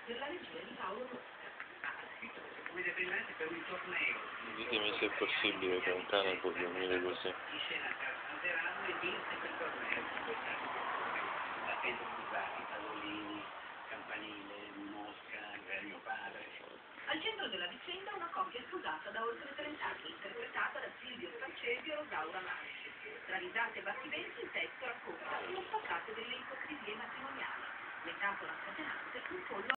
per la regia di Paolo Mosca. Ha scritto come dipendente per un torneo. Ditemi se è possibile che un cane può dormire così. In scena Canterano e vinse quel torneo. La Pedro Musati, Pallolini, Campanile, Mosca, mio padre. Al centro della vicenda una coppia sposata da oltre 30 anni, interpretata da Silvio Francesio e Rosaura Masci. Tra risate e battimenti il testo racconta lo spaccato delle ipocrisie matrimoniali. Metafora scatenante un pollo